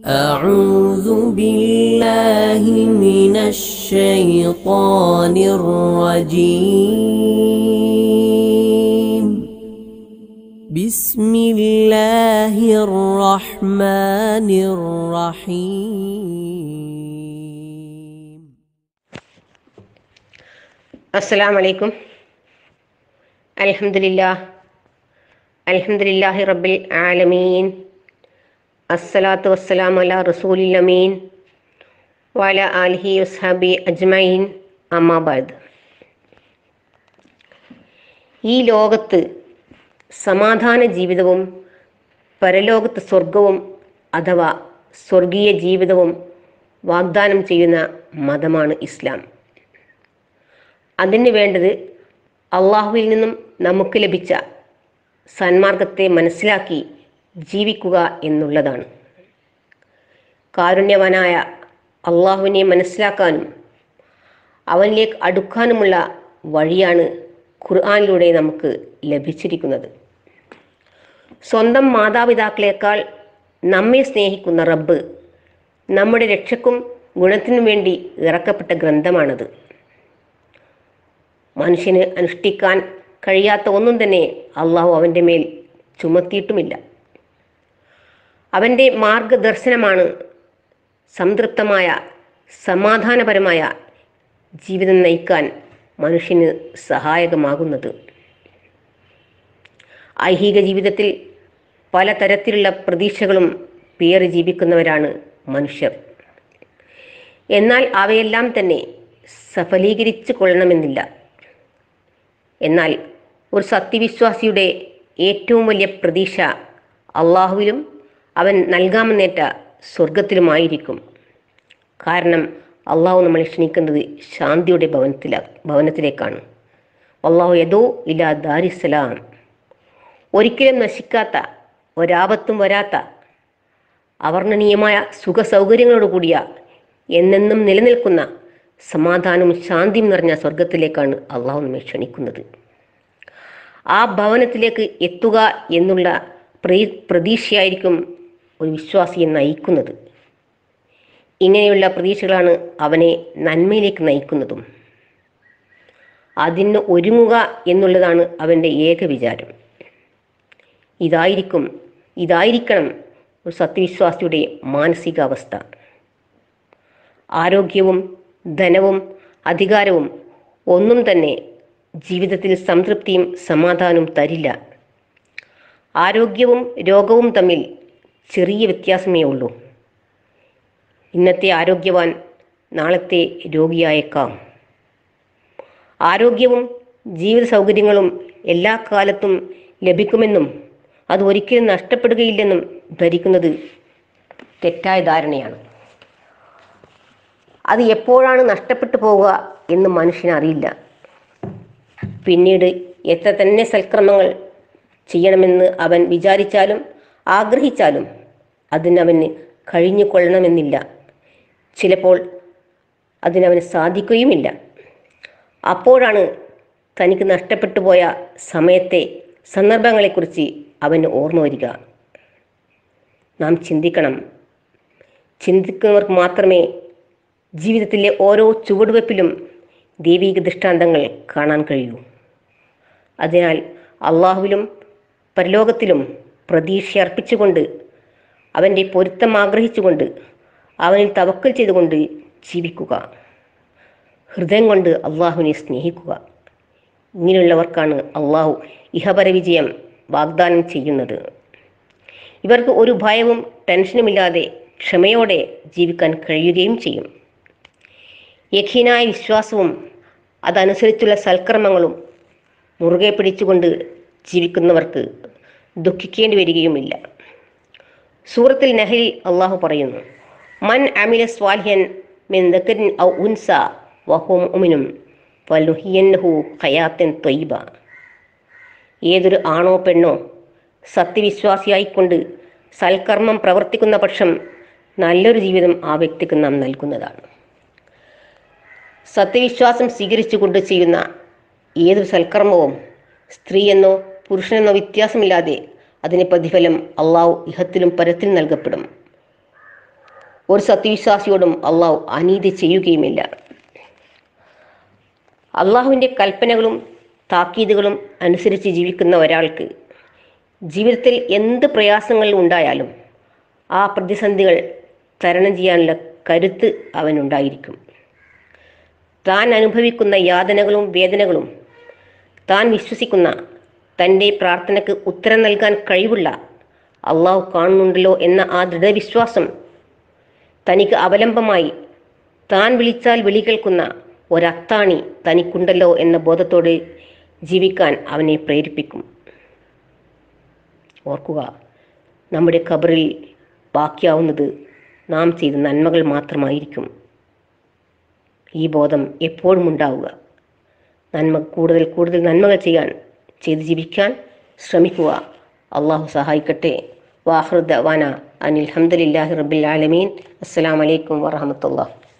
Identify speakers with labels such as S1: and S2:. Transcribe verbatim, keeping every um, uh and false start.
S1: أعوذ بالله من الشيطان الرجيم بسم الله الرحمن الرحيم.
S2: السلام عليكم. الحمد لله الحمد لله رب العالمين. الصلاة والسلام على رسول الأمين وعلى آله وصحبه أجمعين. أما بعد. ഈ ലോകത്ത് സമാധാന ജീവിതവും പരലോകത്ത് സ്വർഗവും അഥവാ സ്വർഗീയ ജീവിതവും വാഗ്ദാനം ചെയ്യുന്ന മതമാണ് ഇസ്ലാം. അതിന് വേണ്ടത് അള്ളാഹുവിൽ നിന്നും നമുക്ക് ലഭിച്ച സന്മാർഗത്തെ മനസ്സിലാക്കി ജീവിക്കുക എന്നുള്ളതാണ്. കാരുണ്യവാനായ അള്ളാഹുവിനെ മനസ്സിലാക്കാനും അവനിലേക്ക് അടുക്കാനുമുള്ള വഴിയാണ് ഖുർആനിലൂടെ നമുക്ക് ലഭിച്ചിരിക്കുന്നത്. സ്വന്തം മാതാപിതാക്കളെക്കാൾ നമ്മെ സ്നേഹിക്കുന്ന റബ്ബ് നമ്മുടെ രക്ഷയ്ക്കും ഗുണത്തിനും വേണ്ടി ഇറക്കപ്പെട്ട ഗ്രന്ഥമാണത്. മനുഷ്യന് അനുഷ്ഠിക്കാൻ കഴിയാത്ത ഒന്നും തന്നെ അള്ളാഹു അവൻ്റെ മേൽ ചുമത്തിയിട്ടുമില്ല. അവൻ്റെ മാർഗദർശനമാണ് സംതൃപ്തമായ സമാധാനപരമായ ജീവിതം നയിക്കാൻ മനുഷ്യന് സഹായകമാകുന്നത്. ഐഹിക ജീവിതത്തിൽ പലതരത്തിലുള്ള പ്രതീക്ഷകളും പേറി ജീവിക്കുന്നവരാണ് മനുഷ്യർ. എന്നാൽ അവയെല്ലാം തന്നെ സഫലീകരിച്ചു കൊള്ളണമെന്നില്ല. എന്നാൽ ഒരു സത്യവിശ്വാസിയുടെ ഏറ്റവും വലിയ പ്രതീക്ഷ അള്ളാഹുവിലും അവൻ നൽകാമെന്നേറ്റ സ്വർഗത്തിലുമായിരിക്കും. കാരണം അള്ളാഹു നമ്മളെ ക്ഷണിക്കുന്നത് ശാന്തിയുടെ ഭവനത്തില ഭവനത്തിലേക്കാണ്. അള്ളാഹു യദോ ഇലാ ദാരിസ്സലാം, ഒരിക്കലും നശിക്കാത്ത, ഒരാപത്തും വരാത്ത, അവർണ്ണനീയമായ സുഖ സൗകര്യങ്ങളോട് കൂടിയ എന്നെന്നും നിലനിൽക്കുന്ന സമാധാനവും ശാന്തിയും നിറഞ്ഞ സ്വർഗത്തിലേക്കാണ് അള്ളാഹു നമ്മെ ക്ഷണിക്കുന്നത്. ആ ഭവനത്തിലേക്ക് എത്തുക എന്നുള്ള പ്രീ പ്രതീക്ഷയായിരിക്കും ഒരു വിശ്വാസിയെ നയിക്കുന്നത്. ഇങ്ങനെയുള്ള പ്രതീക്ഷകളാണ് അവനെ നന്മയിലേക്ക് നയിക്കുന്നതും. അതിന് ഒരുങ്ങുക എന്നുള്ളതാണ് അവൻ്റെ ഏക വിചാരം. ഇതായിരിക്കും ഇതായിരിക്കണം ഒരു സത്യവിശ്വാസിയുടെ മാനസികാവസ്ഥ. ആരോഗ്യവും ധനവും അധികാരവും ഒന്നും തന്നെ ജീവിതത്തിൽ സംതൃപ്തിയും സമാധാനവും തരില്ല. ആരോഗ്യവും രോഗവും തമ്മിൽ ചെറിയ വ്യത്യാസമേ ഉള്ളൂ. ഇന്നത്തെ ആരോഗ്യവാൻ നാളത്തെ രോഗിയായേക്കാം. ആരോഗ്യവും ജീവിത സൗകര്യങ്ങളും എല്ലാ കാലത്തും ലഭിക്കുമെന്നും അത് ഒരിക്കലും നഷ്ടപ്പെടുകയില്ലെന്നും ധരിക്കുന്നത് തെറ്റായ ധാരണയാണ്. അത് എപ്പോഴാണ് നഷ്ടപ്പെട്ടു പോവുക എന്ന് മനുഷ്യനറിയില്ല. പിന്നീട് എത്ര തന്നെ സൽക്കർമ്മങ്ങൾ ചെയ്യണമെന്ന് അവൻ വിചാരിച്ചാലും ആഗ്രഹിച്ചാലും അതിനവന് കഴിഞ്ഞു കൊള്ളണമെന്നില്ല. ചിലപ്പോൾ അതിനവന് സാധിക്കുകയുമില്ല. അപ്പോഴാണ് തനിക്ക് നഷ്ടപ്പെട്ടു പോയ സമയത്തെ സന്ദർഭങ്ങളെക്കുറിച്ച് അവന് ഓർമ്മ വരിക. നാം ചിന്തിക്കണം. ചിന്തിക്കുന്നവർക്ക് മാത്രമേ ജീവിതത്തിലെ ഓരോ ചുവടുവെപ്പിലും ദൈവിക ദൃഷ്ടാന്തങ്ങൾ കാണാൻ കഴിയൂ. അതിനാൽ അള്ളാഹുവിലും പരലോകത്തിലും പ്രതീക്ഷ അർപ്പിച്ചുകൊണ്ട് അവൻ്റെ പൊരുത്തം ആഗ്രഹിച്ചുകൊണ്ട് അവനിൽ തവക്കൽ ചെയ്തുകൊണ്ട് ജീവിക്കുക. ഹൃദയം കൊണ്ട് അള്ളാഹുവിനെ സ്നേഹിക്കുക. ഇങ്ങനെയുള്ളവർക്കാണ് അള്ളാഹു ഇഹപര വിജയം വാഗ്ദാനം ചെയ്യുന്നത്. ഇവർക്ക് ഒരു ഭയവും ടെൻഷനുമില്ലാതെ ക്ഷമയോടെ ജീവിക്കാൻ കഴിയുകയും ചെയ്യും. യഖീനായ വിശ്വാസവും അതനുസരിച്ചുള്ള സൽക്കർമ്മങ്ങളും മുറുകെ പിടിച്ചുകൊണ്ട് ജീവിക്കുന്നവർക്ക് ദുഃഖിക്കേണ്ടി വരികയുമില്ല. സൂറത്തുൽ നഹ്ലിൽ അള്ളാഹു പറയുന്നു, മൻ അമില സ്വാലിഹൻ മിൻ ദക്കരിൻ ഔ ഉൻസ വഹുവ മുഅ്മിനുൻ ഫലുഹിയന്നഹു ഹയാത്തൻ ത്വയ്യിബ. ഏതൊരു ആണോ പെണ്ണോ സത്യവിശ്വാസിയായിക്കൊണ്ട് സൽക്കർമ്മം പ്രവർത്തിക്കുന്ന പക്ഷം നല്ലൊരു ജീവിതം ആ വ്യക്തിക്ക് നാം നൽകുന്നതാണ്. സത്യവിശ്വാസം സ്വീകരിച്ചുകൊണ്ട് ചെയ്യുന്ന ഏതൊരു സൽക്കർമ്മവും സ്ത്രീയെന്നോ പുരുഷനെന്നോ വ്യത്യാസമില്ലാതെ അതിന് പ്രതിഫലം അള്ളാഹു ഇഹത്തിലും പരത്തിലും നൽകപ്പെടും. ഒരു സത്യവിശ്വാസിയോടും അള്ളാഹു അനീതി ചെയ്യുകയുമില്ല. അള്ളാഹുവിൻ്റെ കൽപ്പനകളും താക്കീതുകളും അനുസരിച്ച് ജീവിക്കുന്ന ഒരാൾക്ക് ജീവിതത്തിൽ എന്ത് പ്രയാസങ്ങൾ ഉണ്ടായാലും ആ പ്രതിസന്ധികൾ തരണം ചെയ്യാനുള്ള കരുത്ത് അവനുണ്ടായിരിക്കും. താൻ അനുഭവിക്കുന്ന യാതനകളും വേദനകളും താൻ വിശ്വസിക്കുന്ന തൻ്റെ പ്രാർത്ഥനയ്ക്ക് ഉത്തരം നൽകാൻ കഴിവുള്ള അള്ളാഹു കാണുന്നുണ്ടല്ലോ എന്ന ആ ദൃഢവിശ്വാസം തനിക്ക് അവലംബമായി താൻ വിളിച്ചാൽ വിളി കേൾക്കുന്ന ഒരത്താണി തനിക്കുണ്ടല്ലോ എന്ന ബോധത്തോട് ജീവിക്കാൻ അവനെ പ്രേരിപ്പിക്കും. ഓർക്കുക, നമ്മുടെ ഖബറിൽ ബാക്കിയാവുന്നത് നാം ചെയ്ത നന്മകൾ മാത്രമായിരിക്കും. ഈ ബോധം എപ്പോഴും ഉണ്ടാവുക. നന്മ കൂടുതൽ കൂടുതൽ നന്മകൾ ചെയ്യാൻ ചെയ്ത് ജീവിക്കാൻ ശ്രമിക്കുക. അള്ളാഹു സഹായിക്കട്ടെ. വാഹൃദ് വാന അനിൽ ഹംദുലില്ലാഹി റബ്ബിൽ ആലമീൻ. അസ്സലാമു അലൈക്കും വറഹ്മത്തുള്ളാഹി.